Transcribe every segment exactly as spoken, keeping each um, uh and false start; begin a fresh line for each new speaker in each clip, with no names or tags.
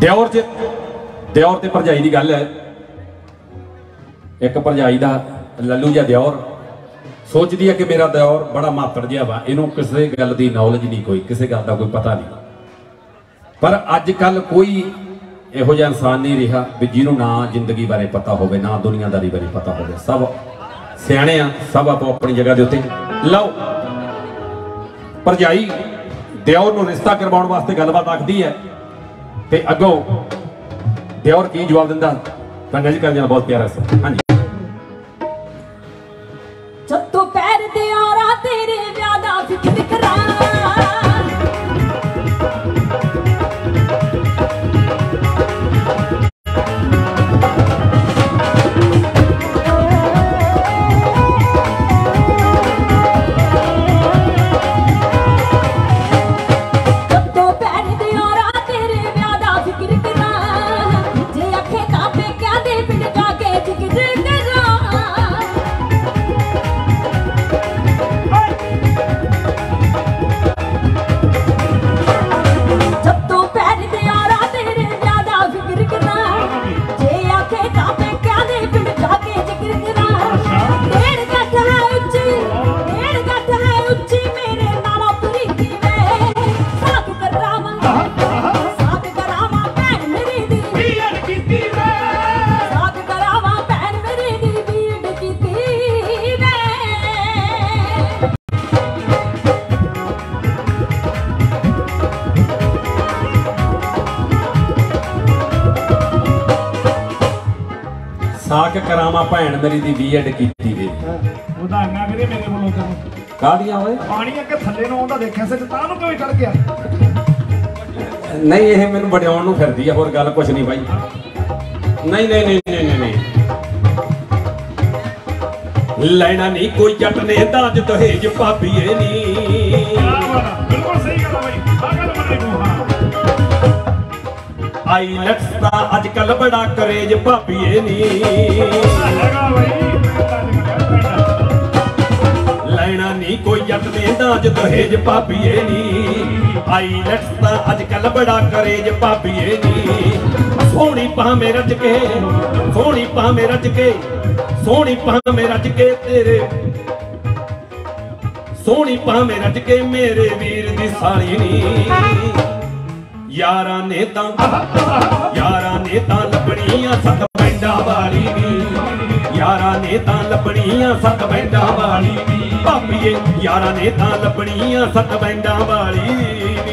ਦਿਓਰ ਚ ਦਿਓਰ ਤੇ ਭਰਜਾਈ ਦੀ ਗੱਲ ਹੈ। ਇੱਕ ਭਰਜਾਈ ਦਾ ਲੱਲੂ ਜਿਹਾ ਦਿਓਰ सोचती है कि मेरा दिओर बड़ा मातड़ जिहा वा, इनू किसी गल की नॉलेज नहीं, कोई किसी गल का कोई पता नहीं। पर अजकल कोई इहो जिहा इंसान नहीं रहा भी जिन्हों ना जिंदगी बारे पता होवे, ना दुनियादारी बारे पता होवे। सब सियाणे आ, सब आपो अपनी जगह के उत्ते। लो भरजाई दिओर नूं रिश्ता करवाउण वास्ते गलबात आखदी है ते अगों दिओर की जवाब दिंदा, पंगा जी कर जाना बहुत प्यारा सा। हाँ जी,
जत्तो पैर दे आरा तेरे व्यादा फिक्र करा, जत्तो पैर दे आरा तेरे व्यादा फिक्र करा, जे अखे तापे क्या दे पिंड जाके जिक्र करा।
साक करावा भैन मेरी दी बीएड कीती वे।
ਵਧਾਈਆਂ ਵੀਰੇ ਮੇਰੇ ਵੱਲੋਂ ਤੈਨੂੰ।
ਕਾਹਦੀਆਂ ਓਏ?
ਪਾਣੀ ਅੱਗੇ ਥੱਲੇ ਨੂੰ ਆਉਂਦਾ ਦੇਖਿਆ ਸੀ ਤਾਂ ਨੂੰ ਕਿਉਂ ਚੜ ਗਿਆ?
नहीं ये मैनू वड्याउण नूं फिरदी है, होर गल कुछ नहीं भाई। नहीं नहीं नहीं नहीं नहीं लैना नहीं कोई जट ने दाज दहेज भाभीए नी।
बिल्कुल सही गल भाई, आ गल मंने को। हां
आईलैट्स दा अजकल बड़ा करेज भाभीए नी।
हैगा भाई
लैना नहीं कोई जट ने दाज दहेज भाभीए नी। आईलैट्स दा अजकल बड़ा करेज भाभीए नी। सोहनी भावें रज के, सोहनी भावें रज के, सोहनी भावें रज के तेरे, सोहनी भावें रज के मेरे वीर दी साली नी। यारा ने तां यारा ने तां लबड़ियां सत बैंडा वाली नी। यारा ने तां लबड़ियां सत बैंडा वाली नी। भाभीए यारा ने तां लबड़ियां सत बैंडा वाली नी।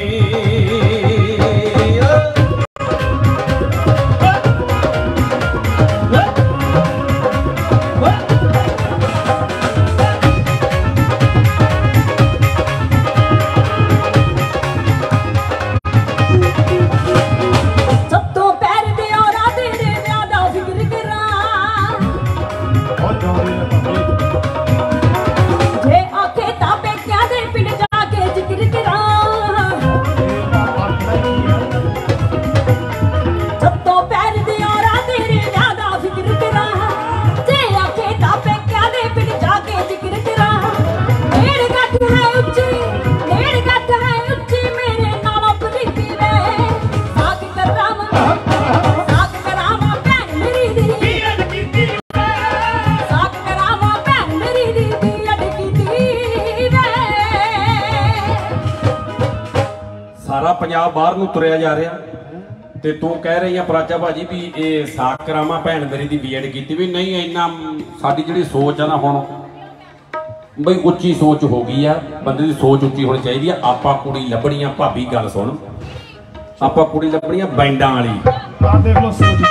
सारा पंजाब बाहर नूं तुरिया जा रहा ते तू कह रही है प्राचा भाजी भी ये साक करावा भैन मेरी दी बीएड कीती भी नहीं। इन्ना साडी जिहड़ी सोच है ना हुण बई उच्ची सोच हो गई है, बंदे की सोच उच्ची होनी चाहिए। आपां कुड़ी लभणियां, भाभी गल सुन, आपां कुड़ी लभणियां बैंडां वाली।
आ देख लो सोच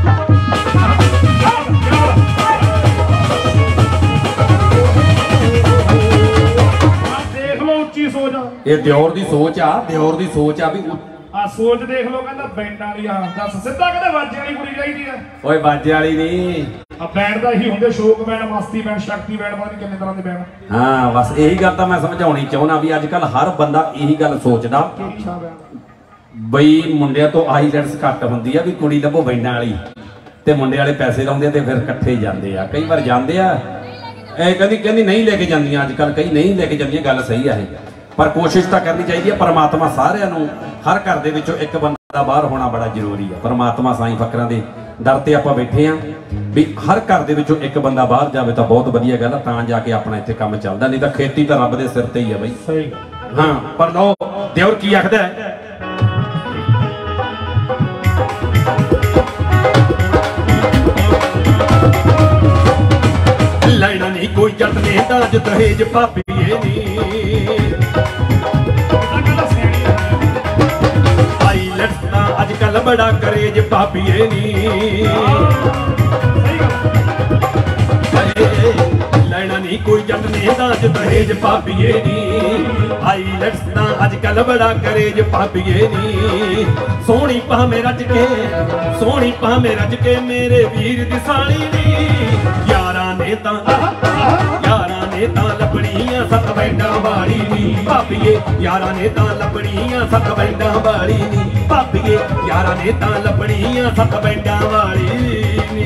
ये दिओर दी सोच आ, दिओर दी सोच आ भी
आ सोच देख लो कहंदा बैंडां वाली। हां दस सिद्धा कहंदा वाजे वाली कुड़ी चाहीदी है।
ओए वाजे वाली नहीं,
आ बैंड दा ही हुंदे, शोक बैंड, मस्ती बैंड, शक्ति बैंड, पता नहीं किन्ने तरह दे बैंड।
हां बस यही गल तां मैं समझाउणी चाहुंदा भी अजकल हर बंदा यही गल सोचदा बई मुंडिया तो आईलैट्स घट हुंदी आ भी कुड़ी लभो बैंडां वाली ते मुंडे वाले पैसे लाउंदे ते फिर इकट्ठे ही जांदे आ। कई बार जांदे आ कहती कहती नहीं लेके जांदियां, अजकल कई नहीं लेके जांदियां, गल सही है। पर कोशिश तो करनी चाहिए। परमात्मा सारिਆਂ ਨੂੰ हर घर ਦੇ ਵਿੱਚੋਂ एक बंदा बंदा बाहर होना बड़ा जरूरी है। परमात्मा साईं फकरां दे दर ते आपां बैठे हाँ भी हर घर दे विचों एक बंदा बाहर जाए तो बहुत वधिया गल है, तां जाके अपना इत्थे काम चलदा, नहीं तो खेती तो रब दे सिर ते ही है बई।
सही गल।
हाँ पर लो दियोर की आखदा है, लैना नहीं कोई जट ने दाज दहेज भाभीए नी, आई लड़ता अजकल बड़ा करेज भाभीए नी, लैना नहीं कोई जट ने दाज दहेज भाभीए नी, आई लड़ता अजकल बड़ा करेज भाभीए नी, सोहनी भावें रज के सोहनी भावें रज के मेरे वीर दी साली नी, यारां ने तां यारां ने तां लबड़ियां सत बैंडां वाली नी भाभीए, यारां ने तां लबड़ियां सत बैंडां वाली नी भाभीए, यारां ने तां लबड़ियां सत बैंडां वाली नी।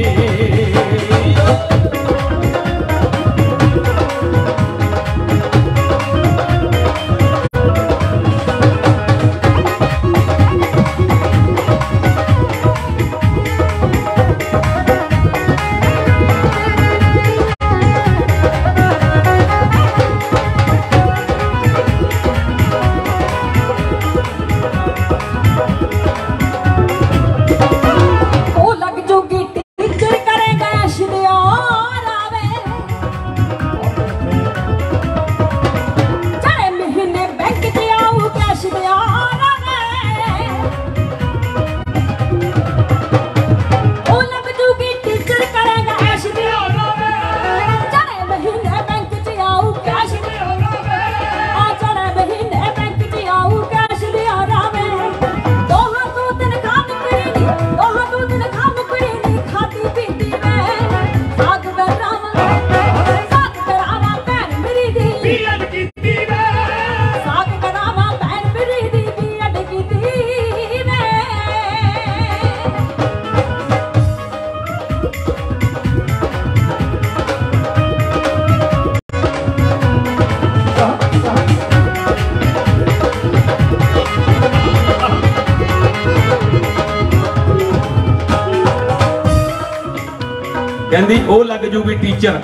कहंदी ओ लग जूगी टीचर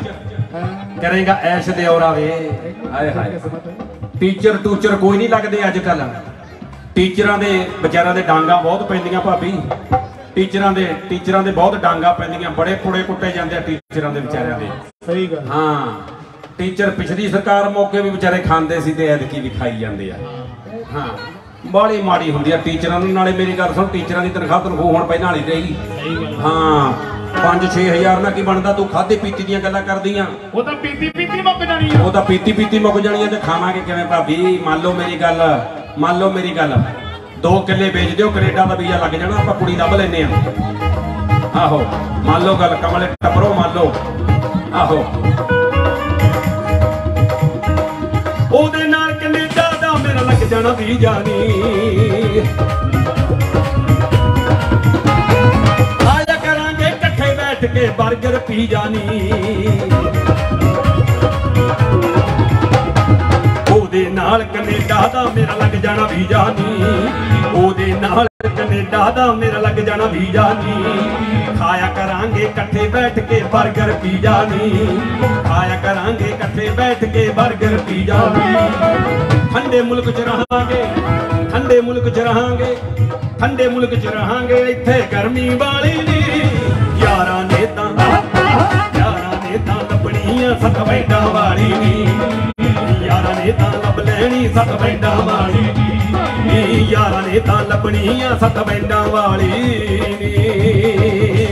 करेगा ऐश दे और आवे, हाय हाय टीचर टूचर कोई नहीं लगदे अजकल, टीचरां दे बेचारां दे डांगा बहुत पैंदियां भाभी, टीचरां दे टीचरां दे बहुत डांगा पैंदियां, बड़े पुड़े कुੱਟੇ ਜਾਂਦੇ आ टीचरां दे बेचारिਆਂ दे। सही गल। हाँ टीचर पिछली सरकार मौके भी बेचारे खांदे सी ते ऐदकी भी खाई ਜਾਂਦੇ आ। हाँ बाली माड़ी हुंदी आ टीचरां नूं, नाले मेरी गल सुण टीचरां दी तनखाह तनखूह हुण पहिलां वाली रही। हाँ पांच छे हजार ना की बनता, तू खाधी पीती दी गल्लां करदियां, वो तां पीती पीती मुक जानी है, वो तां पीती पीती मुक जानी है ते खावांगे किवें भाभी। मान लो मेरी गल मान लो मेरी गल दो किले बेच दिओ, कनेडा दा वीजा लग जाना, आपां कुड़ी लभ लैने आ। आहो मान लो गल कमले टपरो मान लो, आहो ओदे नाल कनेडा दा मेरा लग जाना वीजा नी, के बर्गर पी जानी, ओदे नाल कनेडा दा मेरा लग जाना वीजा नी, ओदे नाल कनेडा दा मेरा लग जाना वीजा नी, खाया करांगे कट्ठे बैठ के बर्गर पी जानी, खाया करांगे कट्ठे बैठ के बर्गर पी जानी, ठंडे मुल्क च रहांगे ठंडे मुल्क च रहांगे ठंडे मुल्क च रहांगे, इत्थे गर्मी वाली नी, यारां ने तां यारां ने तां लबड़ियां सत बैंडां वाली नी, यारां ने तां लब लैनी सत बैंडां वाली नी, यारां ने तां लबड़ियां सत बैंडां वाली नी।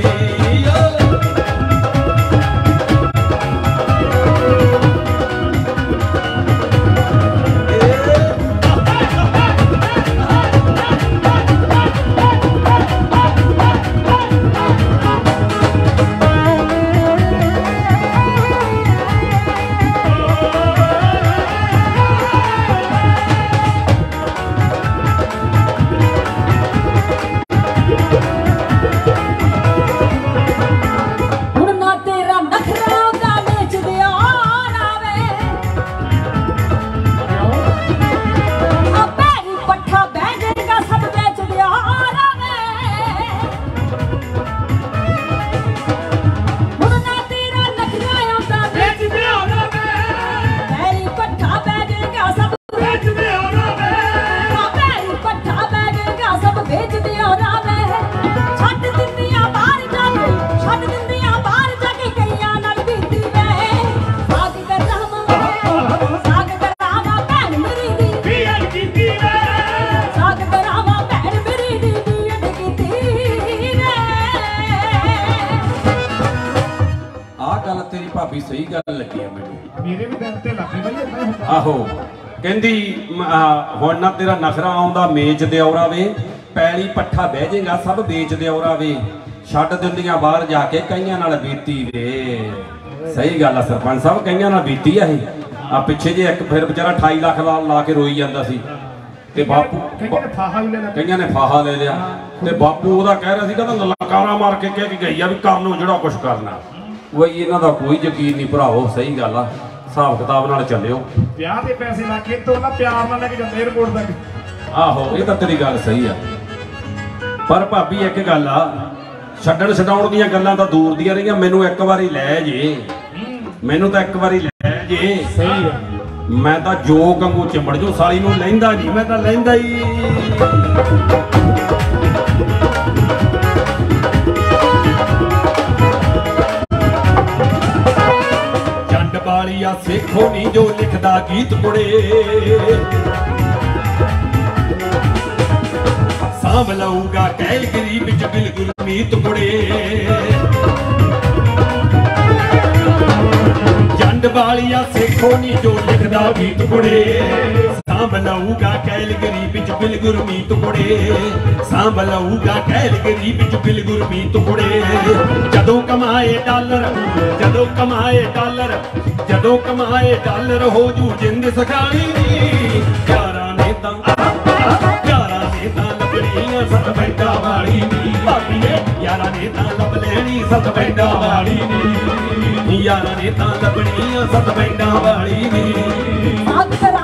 भाभी सही गल लगी है मैनू
मेरे भी दिल ते लगी बई इतना होता
आहो कहंदी हुण ना तेरा नखरा आउंदा मेच दिओरा वे पैली पट्ठा बह जाएगा सब बेच दिओरा वे छड्ड दिंदियां बाहर जाके कईयां नाल बीती वे सही गल है सरपंच साहब कईयां नाल बीती है आ पिछे जे एक फिर बेचारा अठाई लाख ला ला के रोई जांदा सी ते बापू
कईयां ने फाहा भी ले लिया
कईयां ने फाहा ले लिया ते बापू ओदा कह रहा सी कहंदा ललकारा मार के कह के गई आ भी कर लो जिहड़ा कुछ करना वही इन्हां दा कोई यकीन नहीं भरावो सही गल आ हिसाब किताब नाल चलियो
ब्याह दे पैसे ला के तो ना प्यार नाल लेके जांदे एयरपोर्ट तक
आहो ये तां तेरी गल सही आ पर भाभी एक गल आ छड्डण छडाउण दीयां गल्लां तां दूर दीयां रहीआं मैनू एक वारी लै जे मैनू तां एक वारी लै जे
सही है
मैं तां जोग वांगू चिंबड़ जू साली नूं लैंदा नहीं मैं तां लैंदा ही वालिया सेखो नी जो लिखदा गीत कुड़े सांभ लऊगा कैलगरी विच बिल्कुल मीत कुड़े जंड वालिया सेखो नी जो लिखदा गीत कुड़े सांभ लऊगा कैलगरी विच बिल्कुल मीत कुड़े सांभ लऊगा कैलगरी विच बिल्कुल मीत कुड़े जदों कमाए डॉलर जदों कमाए डॉलर जदों कमाए डॉलर हो जू जिंद सखाली यारा ने तां यारा ने तां लभणियां सत बैंडा वाली नी भाभी ने यारा ने तां लभ लैणी सत बैंडा वाली नी यारा ने तां लभणियां सत बैंडा वाली नी